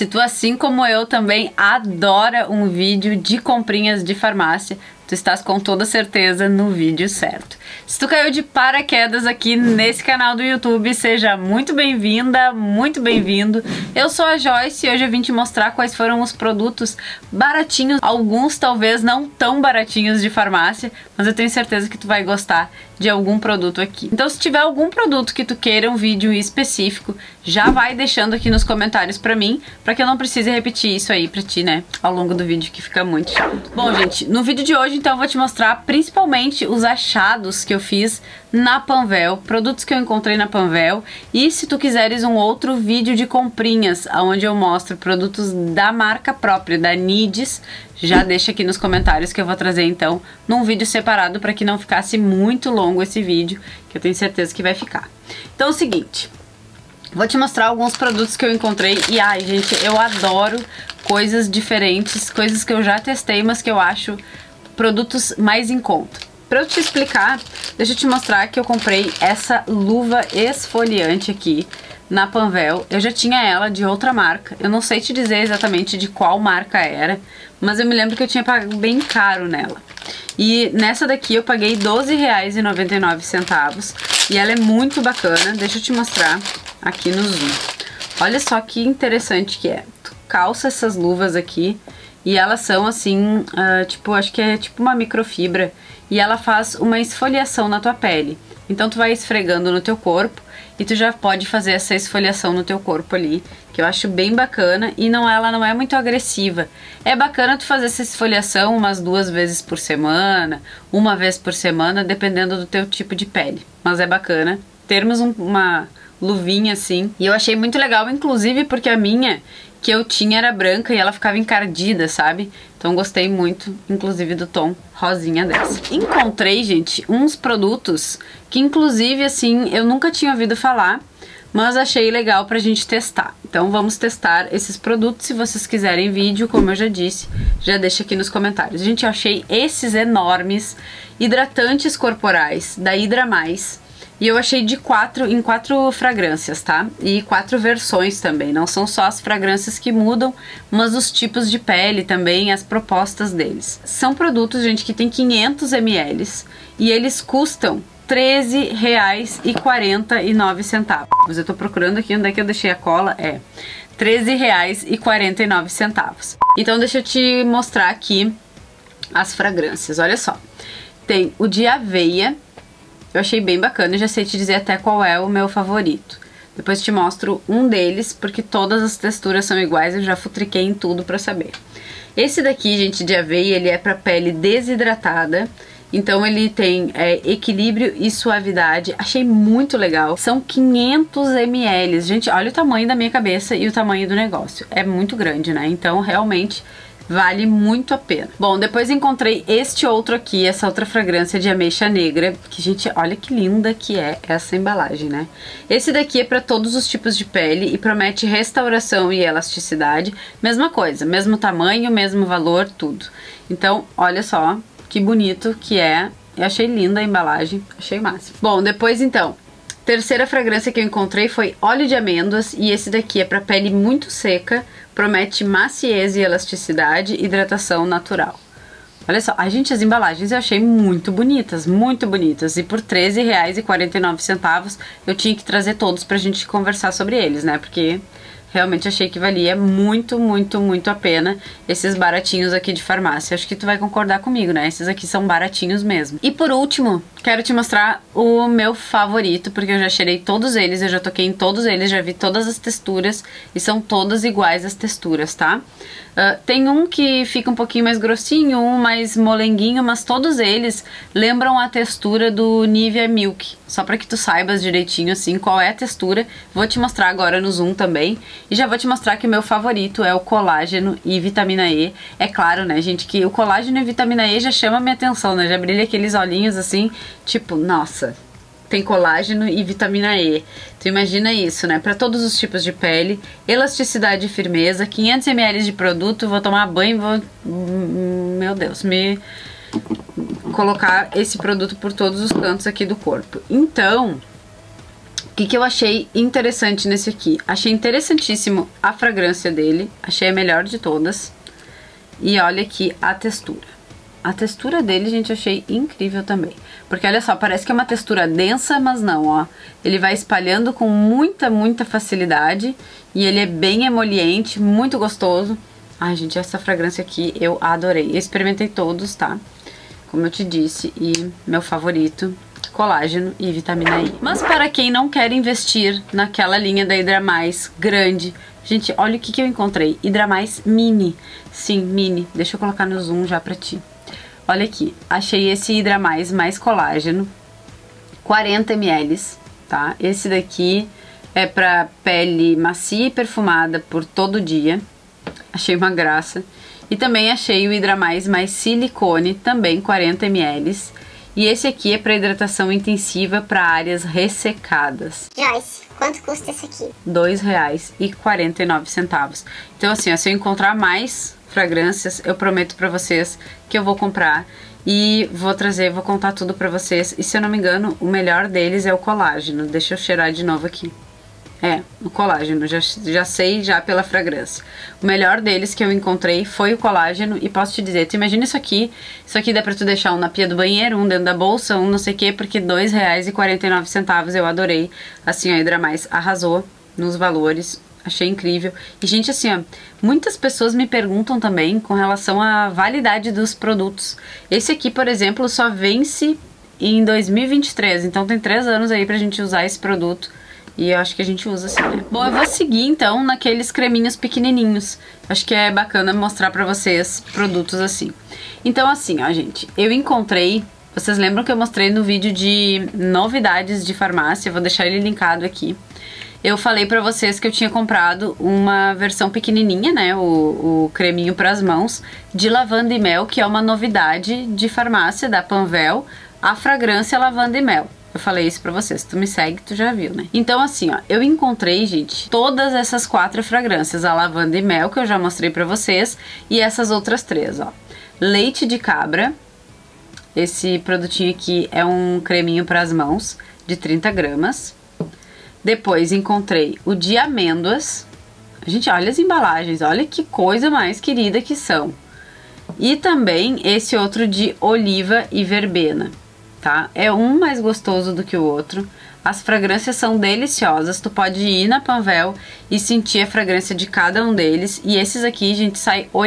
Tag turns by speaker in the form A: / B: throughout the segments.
A: Se tu, assim como eu, também adora um vídeo de comprinhas de farmácia, tu estás com toda certeza no vídeo certo. Se tu caiu de paraquedas aqui nesse canal do YouTube, seja muito bem-vinda, muito bem-vindo. Eu sou a Joyce e hoje eu vim te mostrar quais foram os produtos baratinhos, alguns talvez não tão baratinhos de farmácia, mas eu tenho certeza que tu vai gostar de algum produto aqui. Então, se tiver algum produto que tu queira um vídeo específico, já vai deixando aqui nos comentários pra mim, pra que eu não precise repetir isso aí pra ti, né, ao longo do vídeo, que fica muito chato. Bom, gente, no vídeo de hoje, então, eu vou te mostrar principalmente os achados que eu fiz na Panvel, produtos que eu encontrei na Panvel, e se tu quiseres um outro vídeo de comprinhas, onde eu mostro produtos da marca própria, da Needs, já deixa aqui nos comentários que eu vou trazer então num vídeo separado para que não ficasse muito longo esse vídeo, que eu tenho certeza que vai ficar. Então é o seguinte, vou te mostrar alguns produtos que eu encontrei e ai gente, eu adoro coisas diferentes, coisas que eu já testei, mas que eu acho produtos mais em conta. Para eu te explicar, deixa eu te mostrar que eu comprei essa luva esfoliante aqui na Panvel. Eu já tinha ela de outra marca, eu não sei te dizer exatamente de qual marca era, mas eu me lembro que eu tinha pago bem caro nela. E nessa daqui eu paguei R$12,99 e ela é muito bacana. Deixa eu te mostrar aqui no zoom. Olha só que interessante que é. Tu calça essas luvas aqui e elas são assim, tipo, acho que é tipo uma microfibra, e ela faz uma esfoliação na tua pele. Então tu vai esfregando no teu corpo e tu já pode fazer essa esfoliação no teu corpo ali, que eu acho bem bacana, e ela não é muito agressiva. É bacana tu fazer essa esfoliação umas 2 vezes por semana, 1 vez por semana, dependendo do teu tipo de pele. Mas é bacana termos uma luvinha assim, e eu achei muito legal, inclusive porque a minha que eu tinha era branca e ela ficava encardida, sabe? Então gostei muito, inclusive, do tom rosinha dessa. Encontrei, gente, uns produtos que, inclusive, assim, eu nunca tinha ouvido falar, mas achei legal pra gente testar. Então vamos testar esses produtos. Se vocês quiserem vídeo, como eu já disse, já deixa aqui nos comentários. Gente, eu achei esses enormes hidratantes corporais da Hydra Mais. E eu achei em 4 fragrâncias, tá? E 4 versões também. Não são só as fragrâncias que mudam, mas os tipos de pele também, as propostas deles. São produtos, gente, que tem 500 ml e eles custam R$13,49. Eu tô procurando aqui onde é que eu deixei a cola. É R$13,49. Então deixa eu te mostrar aqui as fragrâncias. Olha só. Tem o de aveia. Eu achei bem bacana e já sei te dizer até qual é o meu favorito. Depois te mostro um deles, porque todas as texturas são iguais, eu já futriquei em tudo pra saber. Esse daqui, gente, de aveia, ele é pra pele desidratada, então ele tem equilíbrio e suavidade. Achei muito legal. São 500 ml. Gente, olha o tamanho da minha cabeça e o tamanho do negócio. É muito grande, né? Então, realmente vale muito a pena. Bom, depois encontrei este outro aqui, essa outra fragrância de ameixa negra, que, gente, olha que linda que é essa embalagem, né? Esse daqui é para todos os tipos de pele e promete restauração e elasticidade. Mesma coisa, mesmo tamanho, mesmo valor, tudo. Então, olha só que bonito que é. Eu achei linda a embalagem, achei massa. Bom, depois então, terceira fragrância que eu encontrei foi óleo de amêndoas, e esse daqui é para pele muito seca, promete maciez e elasticidade, hidratação natural. Olha só, a gente, as embalagens eu achei muito bonitas, e por R$13,49 eu tinha que trazer todos pra gente conversar sobre eles, né, porque realmente achei que valia muito, muito, muito a pena esses baratinhos aqui de farmácia. Acho que tu vai concordar comigo, né? Esses aqui são baratinhos mesmo. E por último, quero te mostrar o meu favorito, porque eu já cheirei todos eles, eu já toquei em todos eles, já vi todas as texturas e são todas iguais as texturas, tá? Tem um que fica um pouquinho mais grossinho, um mais molenguinho, mas todos eles lembram a textura do Nivea Milk. Só pra que tu saibas direitinho assim qual é a textura. Vou te mostrar agora no zoom também. E já vou te mostrar que o meu favorito é o colágeno e vitamina E. É claro, né, gente, que o colágeno e vitamina E já chama minha atenção, né? Já brilha aqueles olhinhos assim, tipo, nossa, tem colágeno e vitamina E. Tu imagina isso, né? Para todos os tipos de pele, elasticidade e firmeza, 500 ml de produto, vou tomar banho, vou, meu Deus, me colocar esse produto por todos os cantos aqui do corpo. Então, o que eu achei interessante nesse aqui? Achei interessantíssimo a fragrância dele, achei a melhor de todas. E olha aqui a textura. A textura dele, gente, achei incrível também. Porque olha só, parece que é uma textura densa, mas não, ó. Ele vai espalhando com muita facilidade. E ele é bem emoliente, muito gostoso. Ai, gente, essa fragrância aqui eu adorei. Eu experimentei todos, tá? Como eu te disse, e meu favorito, colágeno e vitamina I. Mas para quem não quer investir naquela linha da Hydra Mais grande, gente, olha o que eu encontrei. Hydra Mais Mini. Sim, mini. Deixa eu colocar no zoom já pra ti. Olha aqui, achei esse Hydra Mais colágeno, 40 ml, tá? Esse daqui é pra pele macia e perfumada por todo dia. Achei uma graça. E também achei o Hydra Mais silicone, também 40 ml. E esse aqui é para hidratação intensiva para áreas ressecadas.
B: Joyce, quanto custa esse aqui?
A: R$ 2,49. Então assim, ó, se eu encontrar mais fragrâncias, eu prometo pra vocês que eu vou comprar e vou trazer, vou contar tudo pra vocês. E se eu não me engano, o melhor deles é o colágeno. Deixa eu cheirar de novo aqui. É, o colágeno, já sei já pela fragrância. O melhor deles que eu encontrei foi o colágeno. E posso te dizer, tu imagina isso aqui dá pra tu deixar um na pia do banheiro, um dentro da bolsa, um não sei o que, porque R$ 2,49 eu adorei. Assim, a Hydra Mais arrasou nos valores. Achei incrível. E, gente, assim, ó, muitas pessoas me perguntam também com relação à validade dos produtos. Esse aqui, por exemplo, só vence em 2023. Então tem 3 anos aí pra gente usar esse produto. E eu acho que a gente usa assim, né? Bom, eu vou seguir, então, naqueles creminhos pequenininhos. Acho que é bacana mostrar pra vocês produtos assim. Então, assim, ó, gente, eu encontrei... Vocês lembram que eu mostrei no vídeo de novidades de farmácia? Eu vou deixar ele linkado aqui. Eu falei pra vocês que eu tinha comprado uma versão pequenininha, né, o creminho pras mãos, de lavanda e mel, que é uma novidade de farmácia da Panvel, a fragrância lavanda e mel. Eu falei isso pra vocês, tu me segue, tu já viu, né? Então assim, ó, eu encontrei, gente, todas essas 4 fragrâncias, a lavanda e mel, que eu já mostrei pra vocês, e essas outras 3, ó. Leite de cabra, esse produtinho aqui é um creminho pras mãos, de 30 gramas. Depois encontrei o de amêndoas. Gente, olha as embalagens, olha que coisa mais querida que são. E também esse outro de oliva e verbena, tá? É um mais gostoso do que o outro. As fragrâncias são deliciosas, tu pode ir na Panvel e sentir a fragrância de cada um deles. E esses aqui, gente, saem R$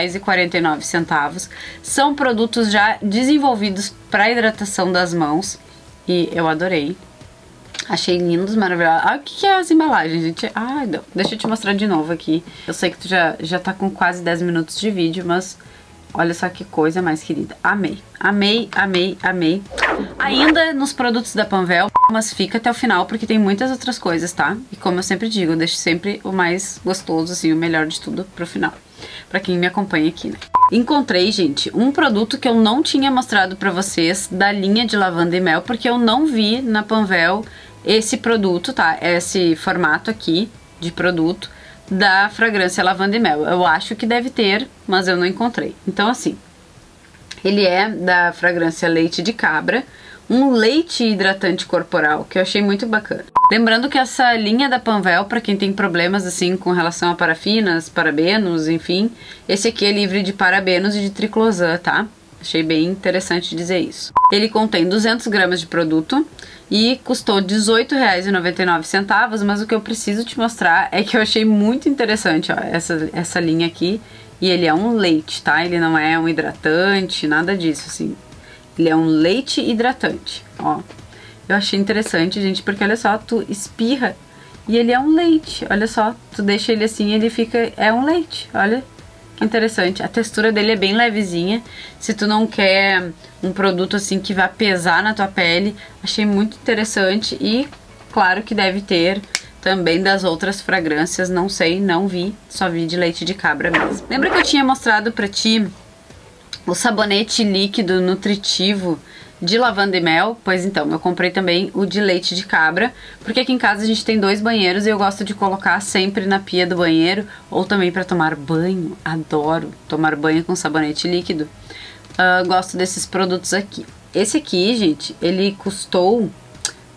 A: 8,49. São produtos já desenvolvidos para hidratação das mãos e eu adorei. Achei lindos, maravilhosos. Ah, o que é as embalagens, gente? Ai, não. Deixa eu te mostrar de novo aqui. Eu sei que tu já tá com quase 10 minutos de vídeo, mas olha só que coisa mais querida. Amei. Amei, amei, amei. Ainda nos produtos da Panvel, mas fica até o final porque tem muitas outras coisas, tá? E como eu sempre digo, eu deixo sempre o mais gostoso, assim, o melhor de tudo pro final. Pra quem me acompanha aqui, né? Encontrei, gente, um produto que eu não tinha mostrado pra vocês da linha de lavanda e mel, porque eu não vi na Panvel esse produto, tá? Esse formato aqui de produto da fragrância lavanda e mel. Eu acho que deve ter, mas eu não encontrei. Então, assim, ele é da fragrância leite de cabra, um leite hidratante corporal, que eu achei muito bacana. Lembrando que essa linha da Panvel, para quem tem problemas assim com relação a parafinas, parabenos, enfim, esse aqui é livre de parabenos e de triclosan, tá? Achei bem interessante dizer isso. Ele contém 200 gramas de produto e custou R$ 18,99, mas o que eu preciso te mostrar é que eu achei muito interessante, ó, essa linha aqui. E ele é um leite, tá? Ele não é um hidratante, nada disso, assim. Ele é um leite hidratante, ó. Eu achei interessante, gente, porque olha só, tu espirra e ele é um leite. Olha só, tu deixa ele assim, ele fica... É um leite, olha. Que interessante. A textura dele é bem levezinha. Se tu não quer um produto assim que vai pesar na tua pele, achei muito interessante. E claro que deve ter também das outras fragrâncias, não sei, não vi, só vi de leite de cabra mesmo. Lembra que eu tinha mostrado pra ti o sabonete líquido nutritivo de lavanda e mel? Pois então, eu comprei também o de leite de cabra, porque aqui em casa a gente tem 2 banheiros e eu gosto de colocar sempre na pia do banheiro, ou também para tomar banho. Adoro tomar banho com sabonete líquido. Gosto desses produtos aqui. Esse aqui, gente, ele custou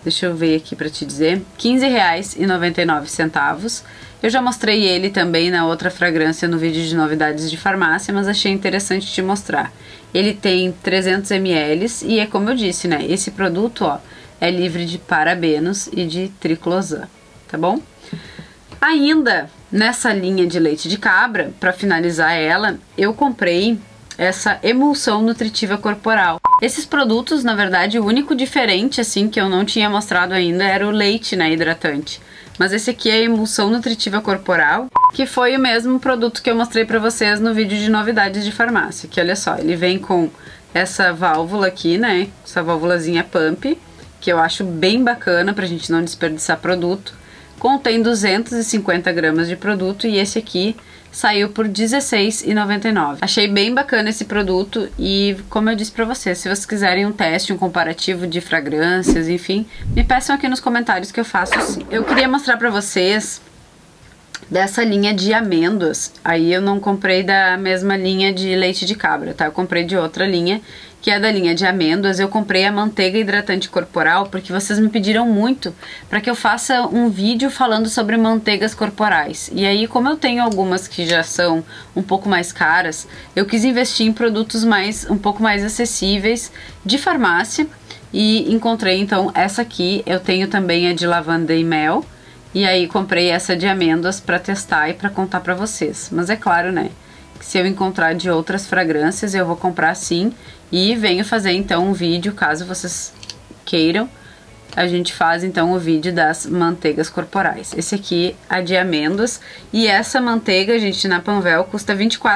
A: deixa eu ver aqui pra te dizer, R$15,99. Eu já mostrei ele também na outra fragrância no vídeo de novidades de farmácia, mas achei interessante te mostrar. Ele tem 300 ml e é como eu disse, né? Esse produto, ó, é livre de parabenos e de triclosan, tá bom? Ainda nessa linha de leite de cabra, para finalizar ela, eu comprei essa emulsão nutritiva corporal. Esses produtos, na verdade, o único diferente, assim, que eu não tinha mostrado ainda era o leite, né, hidratante. Mas esse aqui é a emulsão nutritiva corporal, que foi o mesmo produto que eu mostrei pra vocês no vídeo de novidades de farmácia. Que olha só, ele vem com essa válvula aqui, né, essa válvulazinha pump, que eu acho bem bacana pra gente não desperdiçar produto. Contém 250 gramas de produto e esse aqui saiu por R$16,99. Achei bem bacana esse produto e, como eu disse pra vocês, se vocês quiserem um teste, um comparativo de fragrâncias, enfim, me peçam aqui nos comentários que eu faço sim. Eu queria mostrar pra vocês dessa linha de amêndoas. Aí eu não comprei da mesma linha de leite de cabra, tá? Eu comprei de outra linha, que é da linha de amêndoas. Eu comprei a manteiga hidratante corporal porque vocês me pediram muito para que eu faça um vídeo falando sobre manteigas corporais. E aí, como eu tenho algumas que já são um pouco mais caras, eu quis investir em produtos um pouco mais acessíveis de farmácia e encontrei então essa aqui. Eu tenho também a de lavanda e mel. E aí comprei essa de amêndoas para testar e para contar para vocês. Mas é claro, né, que se eu encontrar de outras fragrâncias eu vou comprar sim. E venho fazer então um vídeo, caso vocês queiram, a gente faz então o vídeo das manteigas corporais. Esse aqui é de amêndoas e essa manteiga, gente, na Panvel custa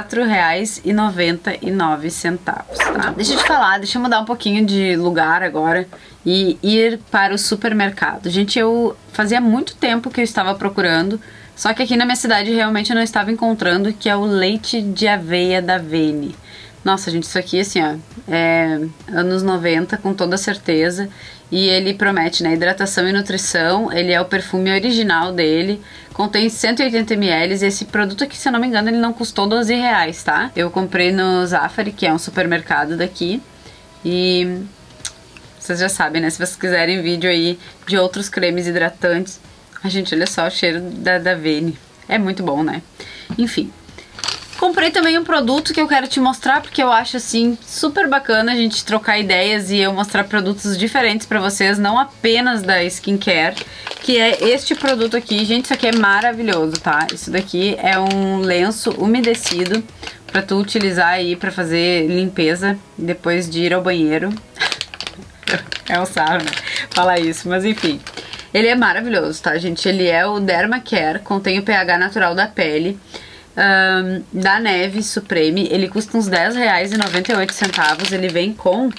A: R$24,99, tá? Deixa eu te falar, deixa eu mudar um pouquinho de lugar agora e ir para o supermercado. Gente, eu fazia muito tempo que eu estava procurando, só que aqui na minha cidade realmente eu não estava encontrando, que é o leite de aveia da Vene. Nossa, gente, isso aqui, assim, ó, é anos 90, com toda certeza. E ele promete, né, hidratação e nutrição. Ele é o perfume original dele. Contém 180 ml. E esse produto aqui, se eu não me engano, ele não custou R$12, tá? Eu comprei no Zafari, que é um supermercado daqui. E vocês já sabem, né, se vocês quiserem vídeo aí de outros cremes hidratantes. A gente, olha só o cheiro da Vene. É muito bom, né? Enfim. Comprei também um produto que eu quero te mostrar, porque eu acho, assim, super bacana a gente trocar ideias e eu mostrar produtos diferentes pra vocês, não apenas da skincare, que é este produto aqui. Gente, isso aqui é maravilhoso, tá? Isso daqui é um lenço umedecido pra tu utilizar aí pra fazer limpeza depois de ir ao banheiro. É um sarro, né? Falar isso, mas enfim. Ele é maravilhoso, tá, gente? Ele é o Dermacare, contém o pH natural da pele. Da Neve Supreme, ele custa uns R$10,98. Ele vem com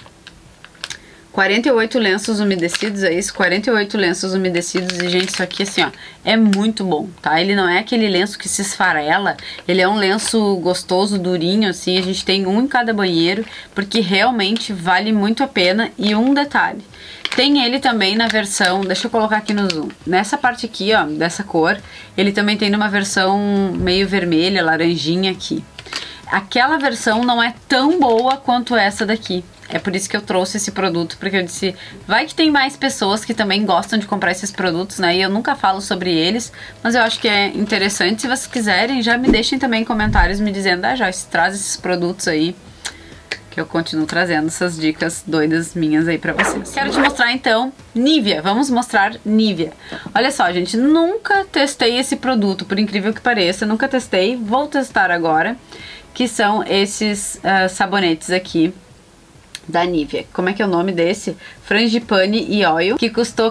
A: 48 lenços umedecidos, é isso? 48 lenços umedecidos. E, gente, isso aqui, assim, ó, é muito bom, tá? Ele não é aquele lenço que se esfarela, ele é um lenço gostoso, durinho, assim. A gente tem um em cada banheiro, porque realmente vale muito a pena. E um detalhe, tem ele também na versão, deixa eu colocar aqui no zoom, nessa parte aqui, ó, dessa cor, ele também tem numa versão meio vermelha, laranjinha aqui. Aquela versão não é tão boa quanto essa daqui. É por isso que eu trouxe esse produto, porque eu disse, vai que tem mais pessoas que também gostam de comprar esses produtos, né? E eu nunca falo sobre eles, mas eu acho que é interessante. Se vocês quiserem, já me deixem também comentários me dizendo, ah, Joyce, traz esses produtos aí, que eu continuo trazendo essas dicas doidas minhas aí pra vocês. Quero te mostrar então Nivea, vamos mostrar Nivea. Olha só, gente, nunca testei esse produto, por incrível que pareça, nunca testei, vou testar agora, que são esses sabonetes aqui da Nivea. Como é que é o nome desse? Frangipane e Oil, que custou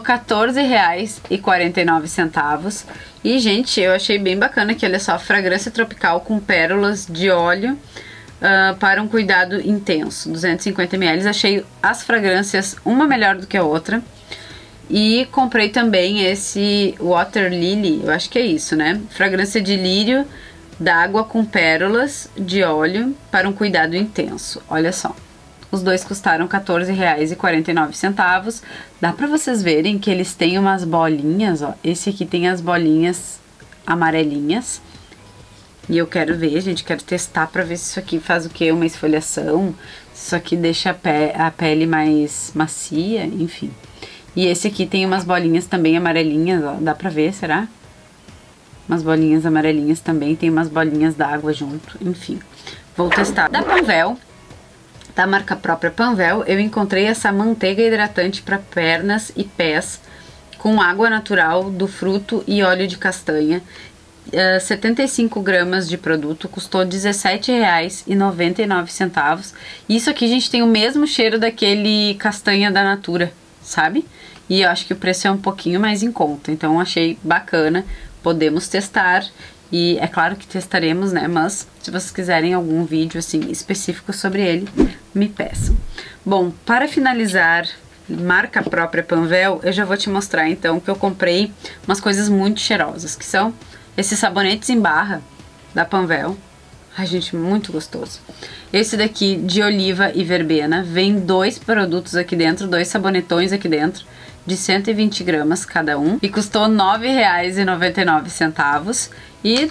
A: R$14,49. E, gente, eu achei bem bacana que, olha só, fragrância tropical com pérolas de óleo, para um cuidado intenso, 250 ml. Achei as fragrâncias uma melhor do que a outra. E comprei também esse Water Lily, eu acho que é isso, né? Fragrância de lírio d'água com pérolas de óleo para um cuidado intenso. Olha só, os dois custaram R$14,49. Dá pra vocês verem que eles têm umas bolinhas, ó. Esse aqui tem as bolinhas amarelinhas. E eu quero ver, gente, quero testar pra ver se isso aqui faz o quê? Uma esfoliação, se isso aqui deixa a pele mais macia, enfim. E esse aqui tem umas bolinhas também amarelinhas, ó, dá pra ver, será? Umas bolinhas amarelinhas também, tem umas bolinhas d'água junto, enfim. Vou testar. Da Panvel, da marca própria Panvel, eu encontrei essa manteiga hidratante para pernas e pés com água natural do fruto e óleo de castanha. 75 gramas de produto, custou R$17,99. Isso aqui, gente, tem o mesmo cheiro daquele castanha da Natura, sabe? E eu acho que o preço é um pouquinho mais em conta, então achei bacana, podemos testar. E é claro que testaremos, né? Mas se vocês quiserem algum vídeo assim específico sobre ele, me peçam. Bom, para finalizar, marca própria Panvel, eu já vou te mostrar então que eu comprei umas coisas muito cheirosas, que são esses sabonetes em barra da Panvel. Ai, gente, muito gostoso. Esse daqui de oliva e verbena, vem 2 produtos aqui dentro, 2 sabonetões aqui dentro, de 120 gramas cada um, e custou R$ 9,99. E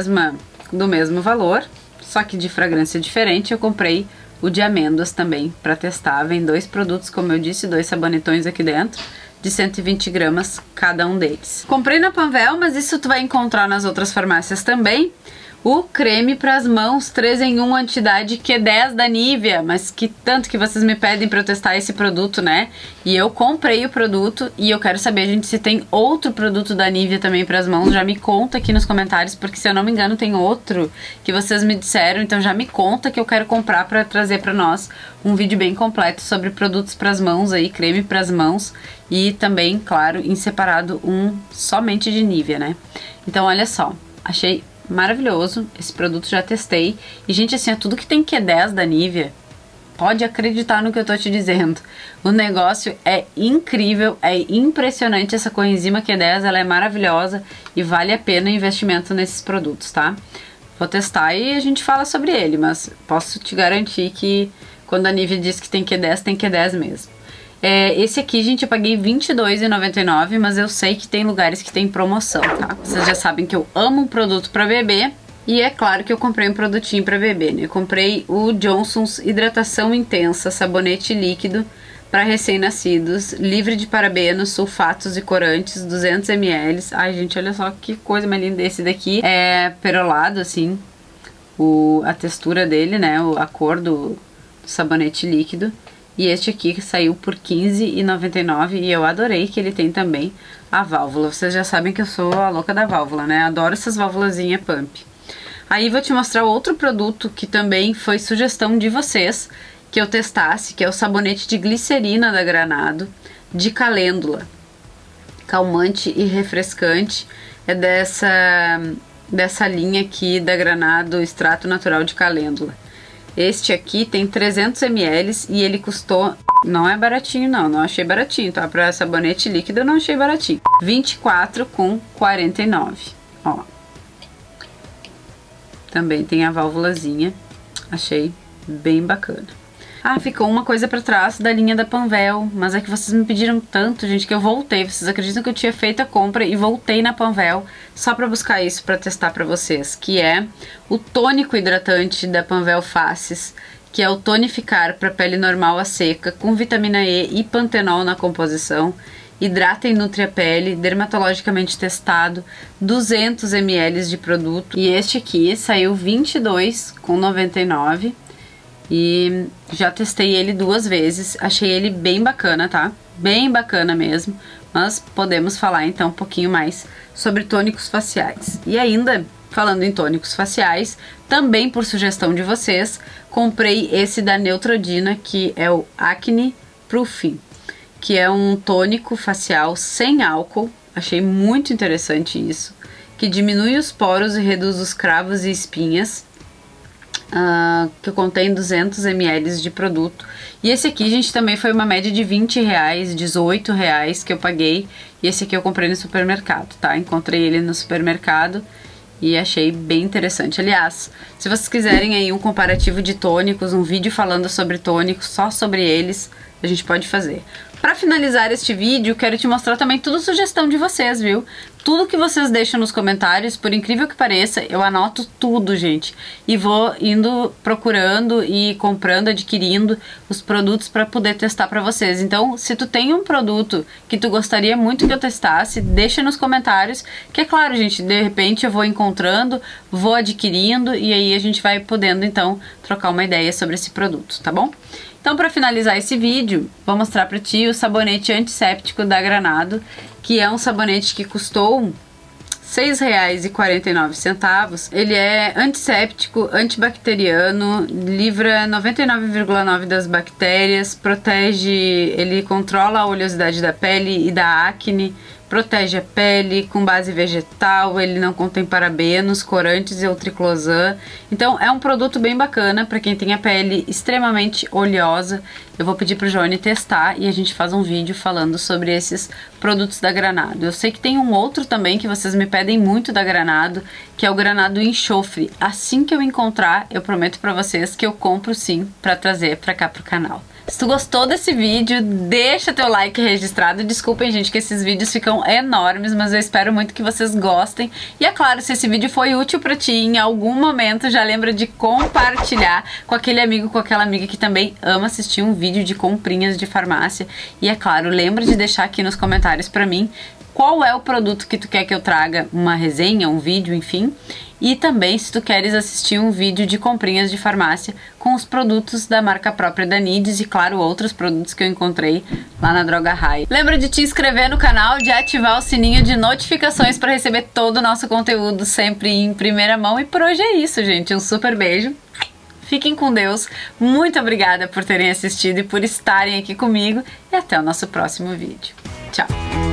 A: do mesmo valor, só que de fragrância diferente, eu comprei o de amêndoas também para testar. Vem 2 produtos, como eu disse, 2 sabonetões aqui dentro, de 120 gramas cada um deles. Comprei na Panvel, mas isso tu vai encontrar nas outras farmácias também. O creme para as mãos 3 em 1 Anti-Idade Q10 da Nivea, mas que tanto que vocês me pedem para eu testar esse produto, né? E eu comprei o produto e eu quero saber, gente, se tem outro produto da Nivea também para as mãos. Já me conta aqui nos comentários, porque se eu não me engano tem outro que vocês me disseram, então já me conta que eu quero comprar para trazer para nós um vídeo bem completo sobre produtos para as mãos aí, creme para as mãos, e também, claro, em separado um somente de Nivea, né? Então olha só, achei maravilhoso, esse produto já testei. E, gente, assim, é tudo que tem Q10 da Nivea. Pode acreditar no que eu tô te dizendo. O negócio é incrível, é impressionante. Essa coenzima Q10, ela é maravilhosa e vale a pena o investimento nesses produtos, tá? Vou testar e a gente fala sobre ele, mas posso te garantir que quando a Nivea diz que tem Q10 mesmo. Esse aqui, gente, eu paguei R$22,99, mas eu sei que tem lugares que tem promoção, tá? Vocês já sabem que eu amo um produto pra bebê, e é claro que eu comprei um produtinho pra bebê, né? Eu comprei o Johnson's Hidratação Intensa Sabonete Líquido para recém-nascidos, livre de parabenos, sulfatos e corantes, 200 ml. Ai, gente, olha só que coisa mais linda. Esse daqui é perolado, assim, a textura dele, né? A cor do sabonete líquido. E este aqui saiu por R$15,99 e eu adorei que ele tem também a válvula. Vocês já sabem que eu sou a louca da válvula, né? Adoro essas válvulazinhas pump. Aí vou te mostrar outro produto que também foi sugestão de vocês que eu testasse, que é o sabonete de glicerina da Granado, de calêndula. Calmante e refrescante. É dessa linha aqui da Granado, extrato natural de calêndula. Este aqui tem 300 ml e ele custou, não é baratinho não achei baratinho, tá? Pra sabonete líquido eu não achei baratinho. R$24,49, ó. Também tem a válvulazinha, achei bem bacana. Ah, ficou uma coisa pra trás da linha da Panvel, mas é que vocês me pediram tanto, gente, que eu voltei. Vocês acreditam que eu tinha feito a compra e voltei na Panvel só pra buscar isso pra testar pra vocês, que é o tônico hidratante da Panvel Faces, que é o tonificar pra pele normal a seca, com vitamina E e pantenol na composição. Hidrata e nutre a pele, dermatologicamente testado, 200 ml de produto. E este aqui saiu R$22,99. E já testei ele 2 vezes, achei ele bem bacana, tá? Bem bacana mesmo, mas podemos falar então um pouquinho mais sobre tônicos faciais. E ainda, falando em tônicos faciais, também por sugestão de vocês, comprei esse da Neutrogena, que é o Acne Proofing, que é um tônico facial sem álcool, achei muito interessante isso, que diminui os poros e reduz os cravos e espinhas. Que contém 200 ml de produto. E esse aqui, gente, também foi uma média de R$20, R$18 que eu paguei. E esse aqui eu comprei no supermercado, tá? Encontrei ele no supermercado e achei bem interessante. Aliás, se vocês quiserem aí um comparativo de tônicos, um vídeo falando sobre tônicos, só sobre eles, a gente pode fazer. Pra finalizar este vídeo, quero te mostrar também tudo sugestão de vocês, viu? Tudo que vocês deixam nos comentários, por incrível que pareça, eu anoto tudo, gente. E vou indo procurando e comprando, adquirindo os produtos para poder testar para vocês. Então, se tu tem um produto que tu gostaria muito que eu testasse, deixa nos comentários, que é claro, gente, de repente eu vou encontrando, vou adquirindo e aí a gente vai podendo, então, trocar uma ideia sobre esse produto, tá bom? Então, para finalizar esse vídeo, vou mostrar para ti o sabonete antisséptico da Granado, que é um sabonete que custou R$ 6,49. Ele é antisséptico, antibacteriano, livra 99,9% das bactérias, protege, ele controla a oleosidade da pele e da acne, protege a pele, com base vegetal, ele não contém parabenos, corantes e ou triclosan. Então é um produto bem bacana para quem tem a pele extremamente oleosa. Eu vou pedir pro Johnny testar e a gente faz um vídeo falando sobre esses produtos da Granado. Eu sei que tem um outro também que vocês me pedem muito da Granado, que é o Granado Enxofre. Assim que eu encontrar, eu prometo pra vocês que eu compro sim pra trazer pra cá pro canal. Se tu gostou desse vídeo, deixa teu like registrado. Desculpem, gente, que esses vídeos ficam enormes, mas eu espero muito que vocês gostem. E é claro, se esse vídeo foi útil pra ti em algum momento, já lembra de compartilhar com aquele amigo, com aquela amiga que também ama assistir um vídeo de comprinhas de farmácia. E é claro, lembra de deixar aqui nos comentários pra mim qual é o produto que tu quer que eu traga, uma resenha, um vídeo, enfim. E também se tu queres assistir um vídeo de comprinhas de farmácia com os produtos da marca própria da Nides e, claro, outros produtos que eu encontrei lá na Droga Raia. Lembra de te inscrever no canal, de ativar o sininho de notificações para receber todo o nosso conteúdo sempre em primeira mão. E por hoje é isso, gente. Um super beijo. Fiquem com Deus. Muito obrigada por terem assistido e por estarem aqui comigo. E até o nosso próximo vídeo. Tchau!